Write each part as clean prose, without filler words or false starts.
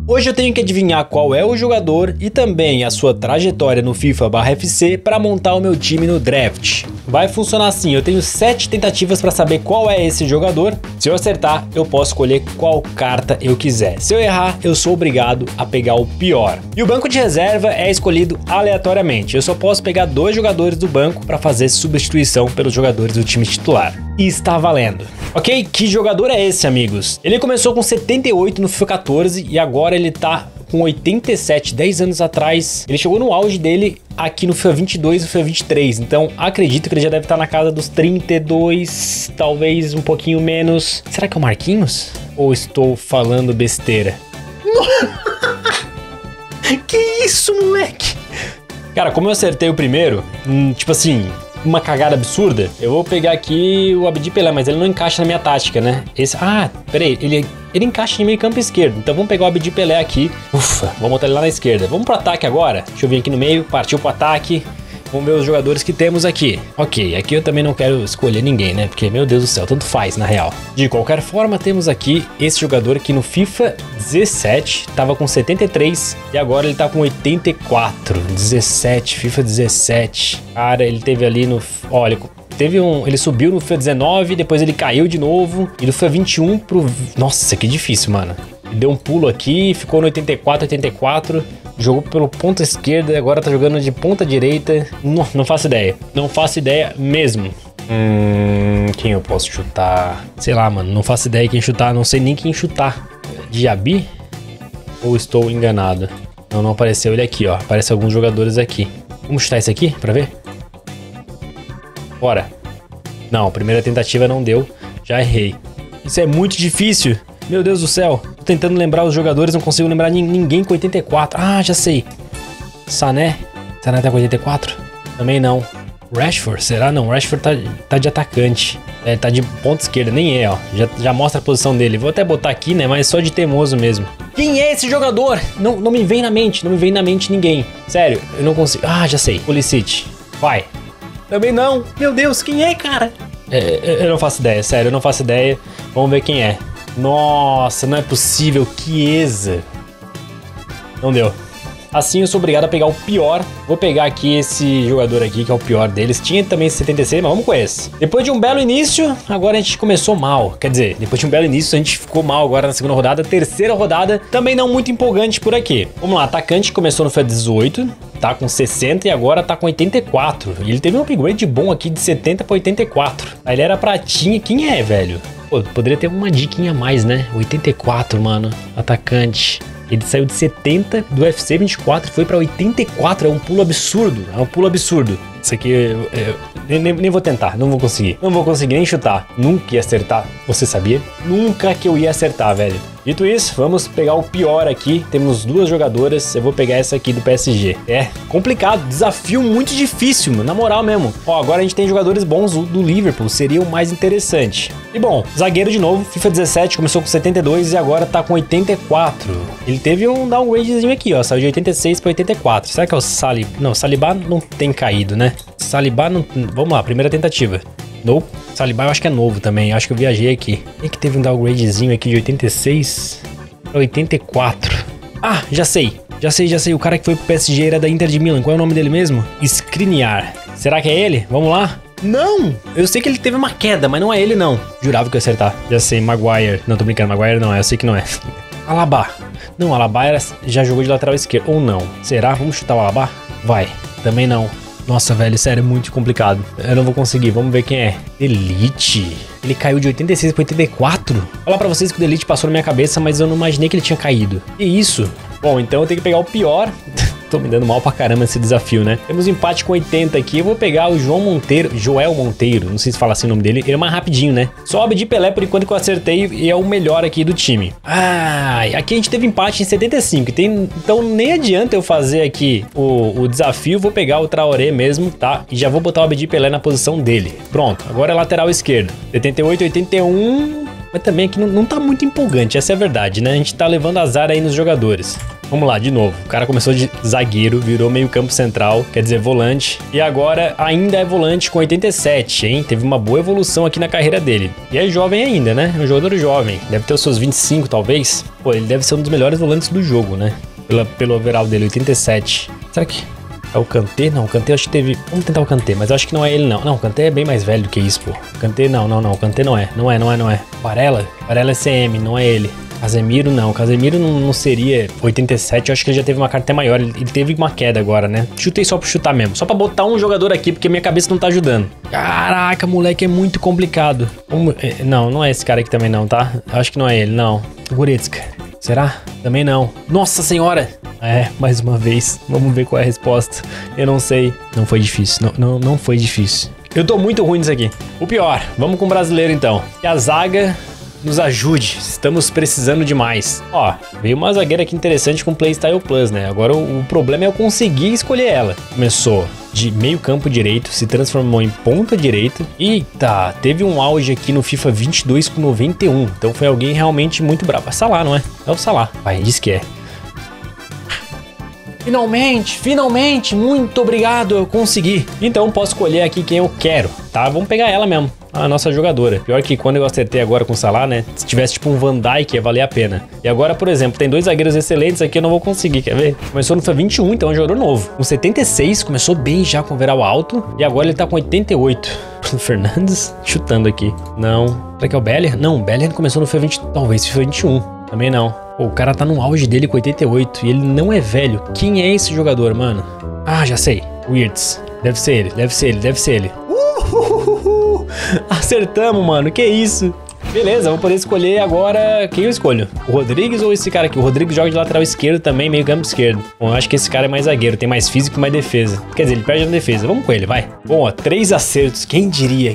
Hoje eu tenho que adivinhar qual é o jogador e também a sua trajetória no FIFA/FC para montar o meu time no draft. Vai funcionar assim, eu tenho 7 tentativas para saber qual é esse jogador. Se eu acertar, eu posso escolher qual carta eu quiser. Se eu errar, eu sou obrigado a pegar o pior. E o banco de reserva é escolhido aleatoriamente. Eu só posso pegar 2 jogadores do banco para fazer substituição pelos jogadores do time titular. E está valendo. Ok? Que jogador é esse, amigos? Ele começou com 78 no FIFA 14 e agora ele tá com 87, 10 anos atrás. Ele chegou no auge dele aqui no FIFA 22 e no FIFA 23. Então, acredito que ele já deve estar na casa dos 32, talvez um pouquinho menos. Será que é o Marquinhos? Ou estou falando besteira? Que isso, moleque? Cara, como eu acertei o primeiro, tipo assim, uma cagada absurda, eu vou pegar aqui o Abdi Pelé, mas ele não encaixa na minha tática, né? Peraí, ele encaixa em meio campo esquerdo, então vamos pegar o Abdi Pelé aqui. Ufa, vamos botar ele lá na esquerda. Vamos pro ataque agora? Deixa eu vir aqui no meio, partiu pro ataque. Vamos ver os jogadores que temos aqui. Ok, aqui eu também não quero escolher ninguém, né? Porque, meu Deus do céu, tanto faz, na real. De qualquer forma, temos aqui esse jogador que no FIFA 17 tava com 73 e agora ele tá com 84. 17, FIFA 17. Cara, ele teve ali no... Olha, ele subiu no FIFA 19, depois ele caiu de novo. E do FIFA 21 pro... Nossa, que difícil, mano. Ele deu um pulo aqui, ficou no 84, 84... Jogou pelo ponta esquerda e agora tá jogando de ponta direita. Não faço ideia. Não faço ideia mesmo. Quem eu posso chutar? Sei lá, mano. Não faço ideia quem chutar. Não sei nem quem chutar. Diaby? Ou estou enganado? Não apareceu ele aqui, ó. Aparecem alguns jogadores aqui. Vamos chutar esse aqui pra ver? Bora. Não, primeira tentativa não deu. Já errei. Isso é muito difícil. Meu Deus do céu. Tô tentando lembrar os jogadores, não consigo lembrar ninguém com 84. Ah, já sei. Sané. Sané tá com 84? Também não. Rashford, será? Não, Rashford tá de atacante. É, tá de ponta esquerda, nem é, ó. Já mostra a posição dele. Vou até botar aqui, né? Mas só de teimoso mesmo. Quem é esse jogador? Não me vem na mente. Não me vem na mente ninguém. Sério, eu não consigo. Ah, já sei. Pulisic. Vai. Também não. Meu Deus, quem é, cara? Eu não faço ideia, sério, eu não faço ideia. Vamos ver quem é. Nossa, não é possível, Chiesa. Não deu. Assim eu sou obrigado a pegar o pior. Vou pegar aqui esse jogador aqui, que é o pior deles. Tinha também 76, mas vamos com esse. Depois de um belo início, agora a gente começou mal. Quer dizer, depois de um belo início, a gente ficou mal agora na segunda rodada. Terceira rodada, também não muito empolgante por aqui. Vamos lá, atacante começou no FIFA 18, tá com 60 e agora tá com 84. E ele teve um upgrade bom aqui de 70 para 84. Aí ele era pratinha. Quem é, velho? Pô, poderia ter uma diquinha a mais, né? 84, mano. Atacante. Ele saiu de 70 do UFC 24 e foi pra 84. É um pulo absurdo. É um pulo absurdo. Isso aqui nem vou tentar. Não vou conseguir. Não vou conseguir nem chutar. Nunca ia acertar. Você sabia? Nunca que eu ia acertar, velho. Dito isso, vamos pegar o pior aqui. Temos 2 jogadoras. Eu vou pegar essa aqui do PSG. É complicado. Desafio muito difícil, mano. Na moral mesmo. Ó, agora a gente tem jogadores bons do Liverpool. Seria o mais interessante. E bom, zagueiro de novo. FIFA 17 começou com 72 e agora tá com 84. Ele teve um downgradezinho aqui, ó. Saiu de 86 para 84. Será que é o Salibá? Não, Salibá não tem caído, né? Salibá não... Vamos lá, primeira tentativa. Nope. Salibá eu acho que é novo também. Acho que eu viajei aqui. Quem que teve um downgradezinho aqui de 86 para 84? Ah, já sei. O cara que foi pro PSG era da Inter de Milan. Qual é o nome dele mesmo? Skriniar. Será que é ele? Vamos lá? Não! Eu sei que ele teve uma queda, mas não é ele não. Jurava que eu ia acertar. Já sei, Maguire. Não, tô brincando. Maguire não é. Eu sei que não é. Alaba. Não, Alaba já jogou de lateral esquerdo. Ou não. Será? Vamos chutar o Alaba? Vai. Também não. Nossa, velho, sério, é muito complicado. Eu não vou conseguir, vamos ver quem é. Delite. Ele caiu de 86 para 84? Vou falar pra vocês que o Delite passou na minha cabeça, mas eu não imaginei que ele tinha caído. Que isso? Bom, então eu tenho que pegar o pior. Tô me dando mal pra caramba esse desafio, né? Temos um empate com 80 aqui. Eu vou pegar o Joel Monteiro. Não sei se fala assim o nome dele. Ele é mais rapidinho, né? Só o Abdi Pelé por enquanto que eu acertei e é o melhor aqui do time. Aqui a gente teve empate em 75. Então nem adianta eu fazer aqui o desafio. Vou pegar o Traoré mesmo, tá? E já vou botar o Abdi Pelé na posição dele. Pronto, agora é lateral esquerdo. 78, 81... Mas também aqui não tá muito empolgante, essa é a verdade, né? A gente tá levando azar aí nos jogadores. Vamos lá, de novo. O cara começou de zagueiro, virou meio campo central, quer dizer, volante. E agora ainda é volante com 87, hein? Teve uma boa evolução aqui na carreira dele. E é jovem ainda, né? É um jogador jovem. Deve ter os seus 25, talvez. Pô, ele deve ser um dos melhores volantes do jogo, né? Pelo overall dele, 87. Será que é o Kanté? Não, o Kanté acho que teve... Vamos tentar o Kanté, mas eu acho que não é ele, não. Não, o Kanté é bem mais velho do que isso, pô. Kanté, não. O Kanté não é. Não é. Varela é CM, não é ele. Casemiro não, Casemiro não seria 87, eu acho que ele já teve uma carta até maior, ele teve uma queda agora, né? Chutei só pra chutar mesmo, só pra botar um jogador aqui, porque minha cabeça não tá ajudando. Caraca, moleque, é muito complicado. Não é esse cara aqui também não, tá? Eu acho que não é ele, não. Goretzka, será? Também não. Nossa senhora! É, mais uma vez, vamos ver qual é a resposta. Eu não sei. Não foi difícil, não foi difícil. Eu tô muito ruim nisso aqui. O pior, vamos com o brasileiro então. E a zaga... nos ajude, estamos precisando demais. Ó, veio uma zagueira aqui interessante com Playstyle Plus, né? Agora o problema é eu conseguir escolher ela. Começou de meio campo direito, se transformou em ponta direita. Eita, teve um auge aqui no FIFA 22 com 91. Então foi alguém realmente muito bravo. É Salah, não é? É o Salah. Vai, diz que é. Finalmente, muito obrigado, eu consegui. Então posso escolher aqui quem eu quero, tá? Vamos pegar ela mesmo, a nossa jogadora. Pior que quando eu acertei agora com o Salah, né? Se tivesse tipo um Van Dijk, ia valer a pena. E agora, por exemplo, tem dois zagueiros excelentes aqui, eu não vou conseguir, quer ver? Começou no FIFA 21, então é um jogador novo. Com 76, começou bem já com o overall alto. E agora ele tá com 88. Fernandes, chutando aqui. Não. Será que é o Bellingham? Não, o Bellingham começou no FIFA 20, talvez FIFA 21. Também não. Pô, o cara tá no auge dele com 88 e ele não é velho. Quem é esse jogador, mano? Ah, já sei. Wirtz. Deve ser ele. Acertamos, mano. Que isso? Beleza, vou poder escolher agora... Quem eu escolho? O Rodrigues ou esse cara aqui? O Rodrigues joga de lateral esquerdo também, meio campo esquerdo. Bom, eu acho que esse cara é mais zagueiro, tem mais físico e mais defesa. Quer dizer, ele perde na defesa. Vamos com ele, vai. Bom, ó, 3 acertos. Quem diria?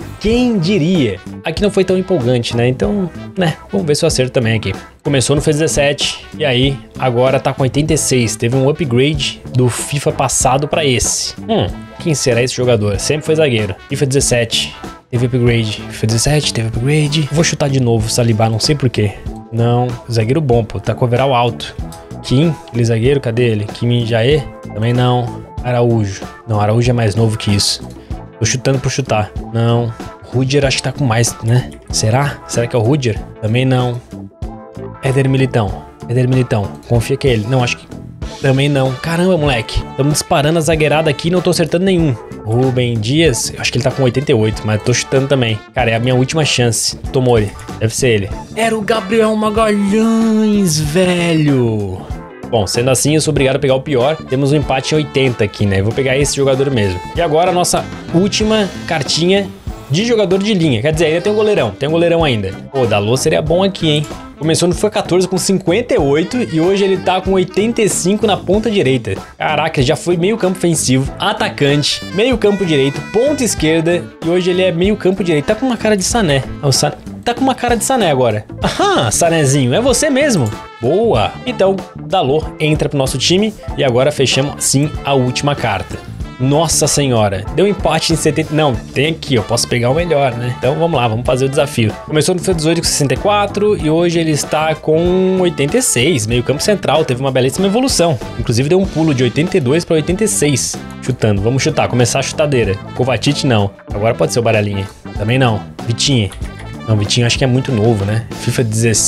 Aqui não foi tão empolgante, né? Então, né, vamos ver se eu acerto também aqui. Começou no FIFA 17 e aí agora tá com 86. Teve um upgrade do FIFA passado pra esse. Quem será esse jogador? Sempre foi zagueiro. FIFA 17. Teve upgrade. FIFA 17, teve upgrade. Vou chutar de novo, Saliba, não sei porquê. Não, zagueiro bom, pô. Tá com overall alto. Kim, ele zagueiro, cadê ele? Kim Jae? Também não. Araújo. Não, Araújo é mais novo que isso. Tô chutando por chutar. Não. Rudiger acho que tá com mais, né? Será? Será que é o Rudiger? Também não. Éder Militão. Confia que é ele. Não, acho que... Também não. Caramba, moleque. Estamos disparando a zagueirada aqui e não tô acertando nenhum. Rubem Dias. Eu acho que ele tá com 88, mas tô chutando também. Cara, é a minha última chance. Tomori. Deve ser ele. Era o Gabriel Magalhães, velho. Bom, sendo assim, eu sou obrigado a pegar o pior. Temos um empate em 80 aqui, né? Eu vou pegar esse jogador mesmo. E agora a nossa última cartinha de jogador de linha. Quer dizer, ainda tem um goleirão. Tem um goleirão ainda. Pô, Dalot seria bom aqui, hein? Começou no FIFA 14 com 58 e hoje ele tá com 85 na ponta direita. Caraca, já foi meio campo ofensivo, atacante, meio campo direito, ponta esquerda e hoje ele é meio campo direito. Tá com uma cara de Sané. Tá com uma cara de Sané agora. Aham, Sanézinho, é você mesmo. Boa! Então, Dalot entra pro nosso time e agora fechamos sim a última carta. Nossa senhora, deu empate em 70... Não, tem aqui, eu posso pegar o melhor, né? Então vamos lá, vamos fazer o desafio. Começou no FIFA 18 com 64 e hoje ele está com 86, meio campo central, teve uma belíssima evolução. Inclusive deu um pulo de 82 para 86. Chutando, vamos chutar, começar a chutadeira. Kovacic não, agora pode ser o Baralinha. Também não, Vitinha. Não, Vitinho acho que é muito novo, né? FIFA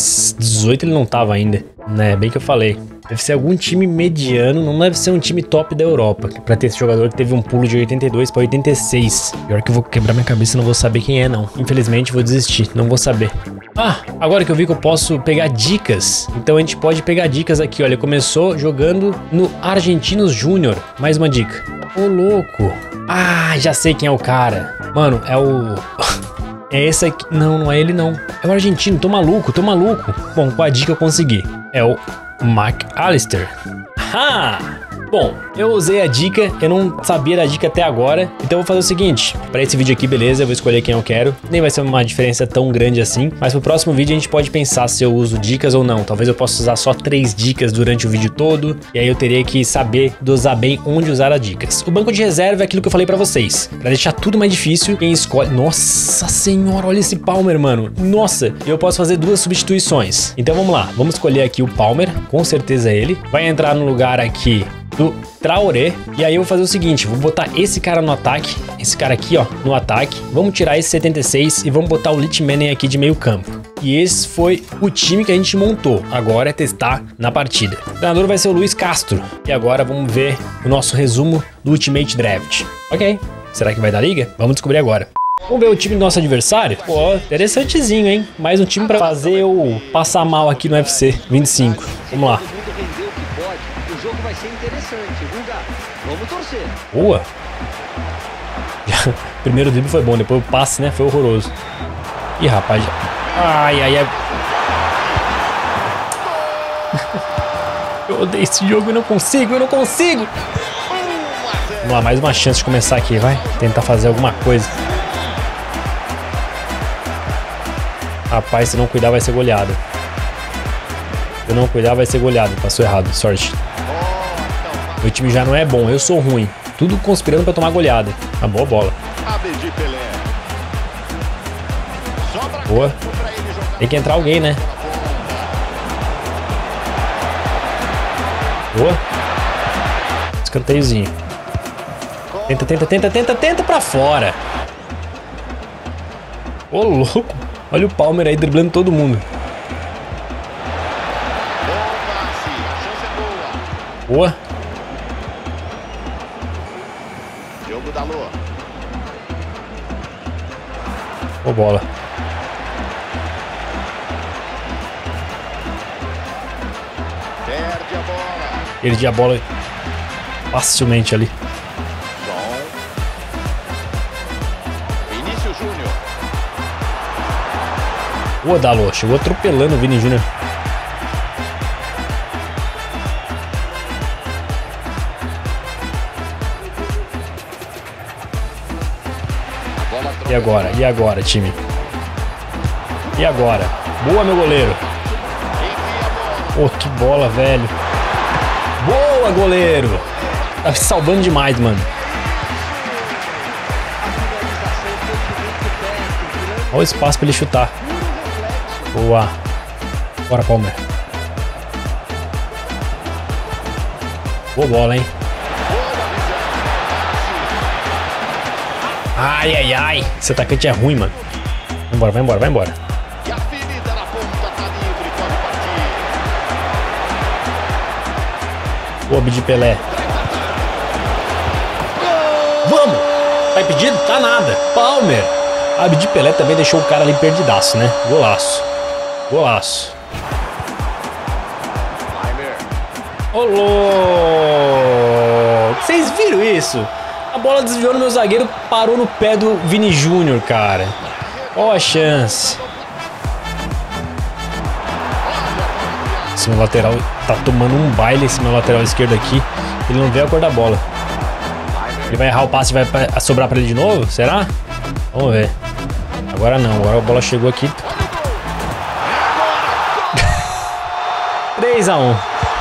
18 ele não tava ainda, né? Bem que eu falei. Deve ser algum time mediano, não deve ser um time top da Europa, pra ter esse jogador que teve um pulo de 82 pra 86. Pior que eu vou quebrar minha cabeça e não vou saber quem é, não. Infelizmente, vou desistir, não vou saber. Ah, agora que eu vi que eu posso pegar dicas, então a gente pode pegar dicas aqui, olha. Começou jogando no Argentinos Júnior. Mais uma dica. Ô, louco. Ah, já sei quem é o cara. Mano, é o... É esse aqui. Não, não é ele, não. É o argentino, tô maluco. Bom, com a dica eu consegui. É o McAllister. Ah! Bom, eu usei a dica, eu não sabia da dica até agora, então eu vou fazer o seguinte, pra esse vídeo aqui, beleza, eu vou escolher quem eu quero, nem vai ser uma diferença tão grande assim, mas pro próximo vídeo a gente pode pensar se eu uso dicas ou não, talvez eu possa usar só 3 dicas durante o vídeo todo, e aí eu teria que saber dosar bem onde usar as dicas. O banco de reserva é aquilo que eu falei pra vocês, pra deixar tudo mais difícil, quem escolhe... Nossa senhora, olha esse Palmer, mano, nossa, eu posso fazer 2 substituições, então vamos lá, vamos escolher aqui o Palmer, com certeza ele, vai entrar no lugar aqui do Traoré, e aí eu vou fazer o seguinte, vou botar esse cara no ataque, esse cara aqui ó, no ataque, vamos tirar esse 76 e vamos botar o Litmanen aqui de meio campo. E esse foi o time que a gente montou, agora é testar na partida. O treinador vai ser o Luiz Castro, e agora vamos ver o nosso resumo do Ultimate Draft. Ok, será que vai dar liga? Vamos descobrir agora. Vamos ver o time do nosso adversário? Pô, interessantezinho, hein? Mais um time pra fazer eu passar mal aqui no UFC 25. Vamos lá. O jogo vai ser interessante, viu, Gato? Vamos torcer. Boa. Primeiro drible foi bom, depois o passe, né? Foi horroroso. Ih, rapaz. Ai, ai, ai. Eu odeio esse jogo, eu não consigo, eu não consigo. Vamos lá, mais uma chance de começar aqui, vai. Tentar fazer alguma coisa. Rapaz, se não cuidar vai ser goleado. Se não cuidar vai ser goleado. Passou errado, sorte. Meu time já não é bom, eu sou ruim. Tudo conspirando pra tomar goleada. Uma boa bola. Boa. Tem que entrar alguém, né? Boa. Escanteiozinho. Tenta, tenta, tenta, tenta, tenta pra fora. Ô, louco. Olha o Palmer aí driblando todo mundo. Boa. Boa bola. Perde a bola. Perdi a bola facilmente ali. Vinícius Júnior. Boa, Dalot. Chegou atropelando o Vini Júnior. E agora? E agora, time? E agora? Boa, meu goleiro. Oh, que bola, velho. Boa, goleiro. Tá me salvando demais, mano. Olha o espaço pra ele chutar. Boa. Bora, Palmer. Boa bola, hein? Ai, ai, ai. Esse atacante é ruim, mano. Vai embora, vai embora, vai embora. E a ferida na ponta tá livre, pode partir. Boa, Abdi Pelé. Vamos! Tá impedido? Tá nada. Palmer. Abdi Pelé também deixou o cara ali perdidaço, né? Golaço. Golaço. Ô, louco. Vocês viram isso? A bola desviou no meu zagueiro, parou no pé do Vini Júnior, cara. Qual a chance? Esse meu lateral tá tomando um baile, esse meu lateral esquerdo aqui. Ele não vê a cor da bola. Ele vai errar o passe e vai sobrar pra ele de novo? Será? Vamos ver. Agora não, agora a bola chegou aqui. 3-1.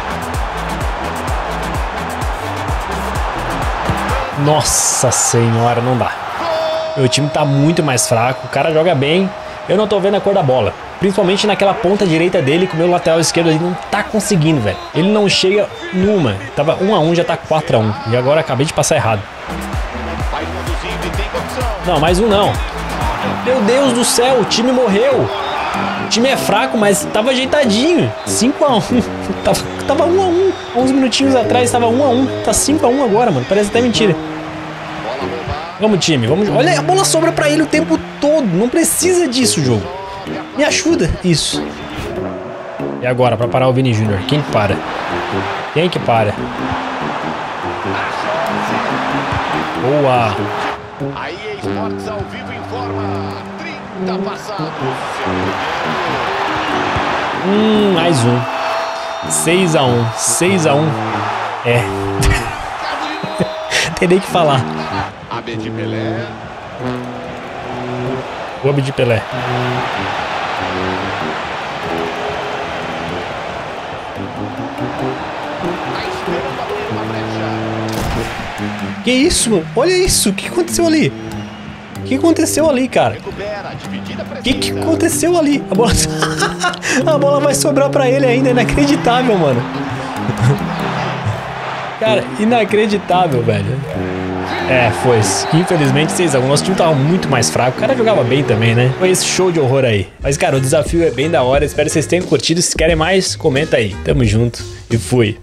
Nossa senhora, não dá. Meu time tá muito mais fraco, o cara joga bem. Eu não tô vendo a cor da bola. Principalmente naquela ponta direita dele, que o meu lateral esquerdo ali não tá conseguindo, velho. Ele não chega numa. Tava 1-1, já tá 4-1. E agora acabei de passar errado. Não, mais um não. Meu Deus do céu, o time morreu. O time é fraco, mas tava ajeitadinho. 5-1. Tava 1-1. Há uns minutinhos atrás tava 1-1. Tá 5-1 agora, mano. Parece até mentira. Vamos, time. Vamos. Olha, a bola sobra pra ele o tempo todo. Não precisa disso, jogo. Me ajuda. Isso. E agora, pra parar o Vini Júnior? Quem que para? Quem que para? Boa. Aí é Esportes ao vivo informa. 30 passados. Mais um. 6-1. 6-1. É. Tem nem que falar. Abed Pelé. O Abed Pelé. Que isso, mano? Olha isso. O que aconteceu ali? O que aconteceu ali, cara? O que aconteceu ali? A bola... A bola vai sobrar pra ele ainda. Inacreditável, mano. Cara, inacreditável, velho. É, foi. Infelizmente, 6-1. Nosso time tava muito mais fraco. O cara jogava bem também, né? Foi esse show de horror aí. Mas, cara, o desafio é bem da hora. Espero que vocês tenham curtido. Se querem mais, comenta aí. Tamo junto e fui.